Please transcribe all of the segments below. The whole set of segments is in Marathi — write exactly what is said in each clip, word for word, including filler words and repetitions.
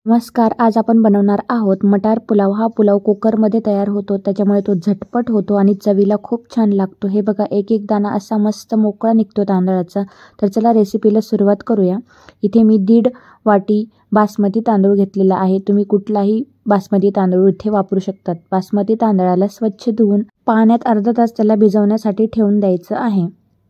नमस्कार, आज आपण बनवणार आहोत मटार पुलाव। हा पुलाव कुकरमध्ये तयार होतो, त्याच्यामुळे तो झटपट होतो आणि चवीला खूप छान लागतो। हे बघा, एक एक दाणा असा मस्त मोकळा निघतो तांदळाचा। तर चला रेसिपीला सुरुवात करूया। इथे मी दीड वाटी बासमती तांदूळ घेतलेला आहे। तुम्ही कुठलाही बासमती तांदूळ इथे वापरू शकतात। बासमती तांदळाला स्वच्छ धुवून पाण्यात अर्धा तास त्याला भिजवण्यासाठी ठेवून द्यायचं आहे।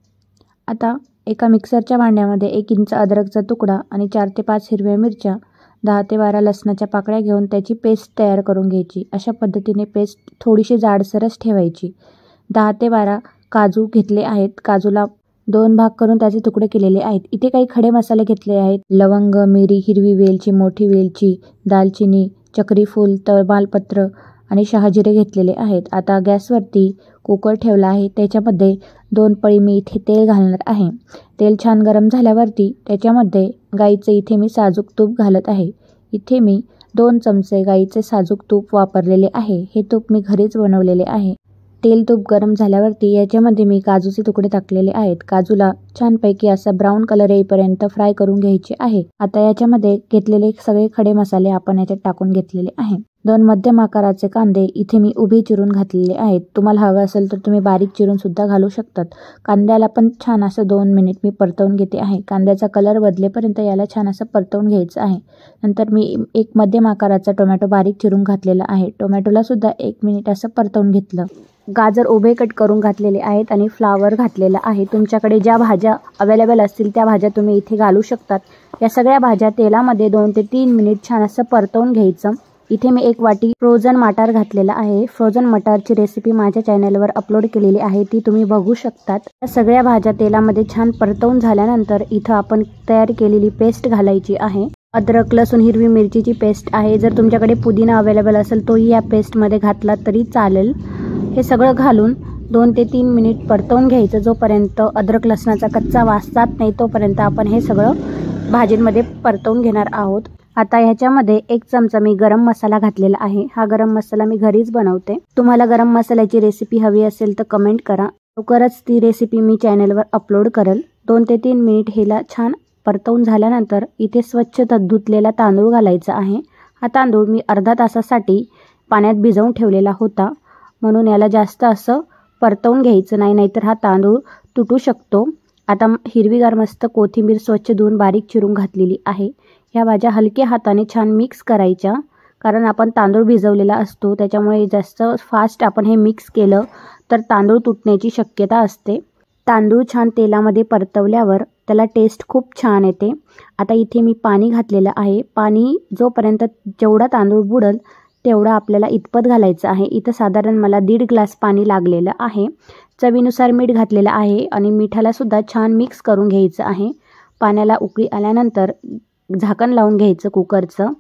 आता एका मिक्सरच्या भांड्यामध्ये एक इंच अद्रकचा तुकडा आणि चार ते पाच हिरव्या मिरच्या, दहा ते बारा लसणाच्या पाकळ्या घेऊन त्याची पेस्ट तयार करून घ्यायची। अशा पद्धतीने पेस्ट थोडीशी जाडसरच ठेवायची। दहा ते बारा काजू घेतले आहेत। काजूला दोन भाग करून त्याचे तुकडे केलेले आहेत। इथे काही खडे मसाले घेतले आहेत। लवंग, मिरी, हिरवी वेलची, मोठी वेलची, दालचिनी, चक्री फूल, तमालपत्र आणि शहाजिरे घेतलेले आहेत। आता गॅसवरती कुकर ठेवला आहे। त्याच्यामध्ये दोन पळी मी इथे तेल घालणार आहे। तेल छान गरम झाल्यावरती त्याच्यामध्ये गाईचे इथे मी साजूक तूप घालत आहे। इथे मी दोन चमचे गाईचे साजूक तूप वापरलेले आहे। हे तूप मी घरीच बनवलेले आहे। तेल तूप गरम झाल्यावरती याच्यामध्ये मी काजूचे तुकडे टाकलेले आहेत। काजूला छानपैकी असा ब्राऊन कलर येईपर्यंत फ्राय करून घ्यायचे आहे। आता याच्यामध्ये घेतलेले सगळे खडे मसाले आपण याच्यात टाकून घेतलेले आहे। दोन मध्यम आकाराचे कांदे इथे मी उभे चिरून घातलेले आहेत। तुम्हाला हवं असेल तर तुम्ही बारीक चिरून सुद्धा घालू शकतात। कांद्याला पण छान असं दोन मिनिट मी परतवून घेते आहे। कांद्याचा कलर बदलेपर्यंत याला छान असं परतवून घ्यायचं आहे। नंतर मी एक मध्यम आकाराचा टोमॅटो बारीक चिरून घातलेला आहे। टोमॅटोला सुद्धा एक मिनिट असं परतवून घेतलं। गाजर उभे कट करून घातलेले आहेत आणि फ्लावर घातलेला आहे। तुमच्याकडे ज्या भाज्या अवेलेबल असतील त्या भाज्या तुम्ही इथे घालू शकतात। या सगळ्या भाज्या तेलामध्ये दोन ते तीन मिनिट छान असं परतवून घ्यायचं। इथे मी एक वाटी फ्रोझन मटार घातलेला आहे। फ्रोझन मटारची रेसिपी माझ्या चॅनलवर अपलोड केलेली आहे, ती तुम्ही बघू शकतात। या सगळ्या भाज्या तेलामध्ये छान परतवून झाल्यानंतर इथं आपण तयार केलेली पेस्ट घालायची आहे। अद्रक, लसूण, हिरवी मिरचीची पेस्ट आहे। जर तुमच्याकडे पुदिना अवेलेबल असेल तोही या पेस्टमध्ये घातला तरी चालेल। हे सगळं घालून दोन ते तीन मिनिट परतवून घ्यायचं। जोपर्यंत अद्रक लसणाचा कच्चा वास जात नाही तोपर्यंत आपण हे सगळं भाजींमध्ये परतवून घेणार आहोत। आता ह्याच्यामध्ये एक चमचा मी गरम मसाला घातलेला आहे। हा गरम मसाला मी घरीच बनवते। तुम्हाला गरम मसाल्याची रेसिपी हवी असेल तर कमेंट करा, लवकरच ती रेसिपी मी चॅनलवर अपलोड करेल। दोन ते तीन मिनिट हेला छान परतवून झाल्यानंतर इथे स्वच्छ धुतलेला तांदूळ घालायचा आहे। हा तांदूळ मी अर्धा तासासाठी पाण्यात भिजवून ठेवलेला होता, म्हणून याला जास्त असं परतवून घ्यायचं नाही, नाहीतर हा तांदूळ तुटू शकतो। आता हिरवीगार मस्त कोथिंबीर स्वच्छ धुवून बारीक चिरून घातलेली आहे। ह्या भाज्या हलक्या हाताने छान मिक्स करायच्या, कारण आपण तांदूळ भिजवलेला असतो, त्याच्यामुळे जास्त फास्ट आपण हे मिक्स केलं तर तांदूळ तुटण्याची शक्यता असते। तांदूळ छान तेलामध्ये परतवल्यावर त्याला टेस्ट खूप छान येते। आता इथे मी पाणी घातलेलं आहे। पाणी जोपर्यंत जेवढा तांदूळ बुडेल तेवढा आपल्याला इतपत घालायचं आहे। इथं साधारण मला दीड ग्लास पाणी लागलेलं आहे। चवीनुसार मीठ घातलेलं आहे आणि मिठाला सुद्धा छान मिक्स करून घ्यायचं आहे। पाण्याला उकळी आल्यानंतर झाकण लावून घ्यायचं कुकरचं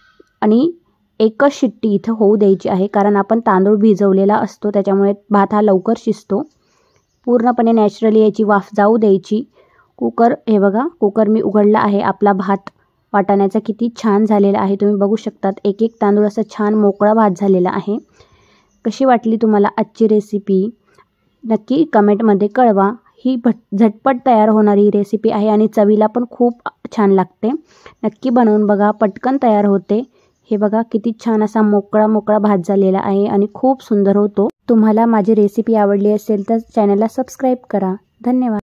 आणि एकच शिट्टी इथं होऊ द्यायची आहे, कारण आपण तांदूळ भिजवलेला असतो, त्याच्यामुळे भात हा लवकर शिजतो। पूर्णपणे नॅचरली याची वाफ जाऊ द्यायची। कुकर हे बघा, कुकर मी उघडला आहे। आपला भात वाटाण्याचा किती छान झालेला आहे तुम्ही बघू शकतात। एक एक तांदूळ असं छान मोकळा भात झालेला आहे। कशी वाटली तुम्हाला आजची रेसिपी नक्की कमेंटमध्ये कळवा। ही भट झटपट तयार होणारी रेसिपी आहे आणि चवीला पण खूप छान लागते। नक्की बनवून बघा, पटकन तयार होते। हे बघा किती छान असा मोकळा मोकळा भात झालेला आहे आणि खूप सुंदर होतो। तुम्हाला माझी रेसिपी आवडली असेल तर चॅनलला सबस्क्राईब करा। धन्यवाद।